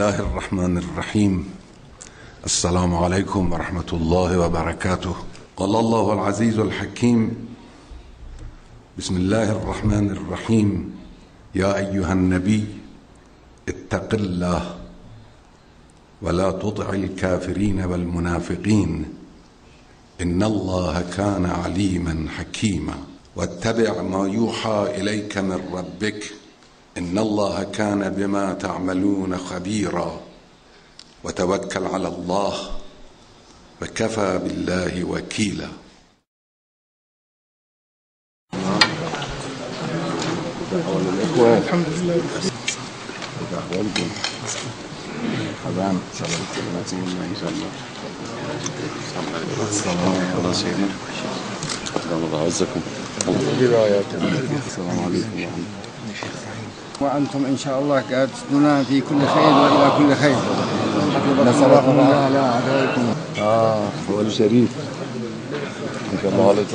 الله الرحمن الرحيم. السلام عليكم ورحمة الله وبركاته. قال الله العزيز الحكيم: بسم الله الرحمن الرحيم. يا أيها النبي اتق الله ولا تطع الكافرين والمنافقين إن الله كان عليما حكيما واتبع ما يوحى إليك من ربك إن الله كان بما تعملون خبيرا وتوكل على الله وكفى بالله وكيلا. الحمد لله. أحوالكم؟ حبان إن شاء الله. السلام على سيدنا. الله يعزكم. السلام عليكم. وأنتم إن شاء الله قادتنا في كل خير وإلى كل خير. نسألكم الله على أعدائكم. هو الشريف إن شاء الله عليكم.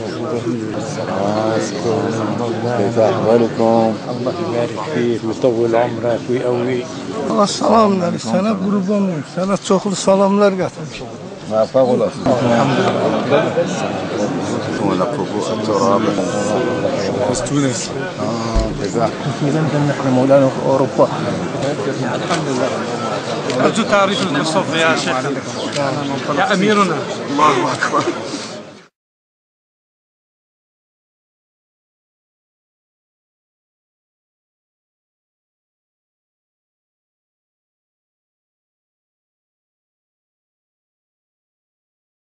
كيف أحوالكم؟ الله يبارك فيك ويطول عمرك ويقويك. Allah salamlar, sana kurbanım, sana çoklu salamlar getirmiş. فضل ولا التراب تونس. في لندن نحن مولانا في أوروبا. الحمد لله. أرجو تعريف القصة يا شيخ. يا أميرنا. الله أكبر.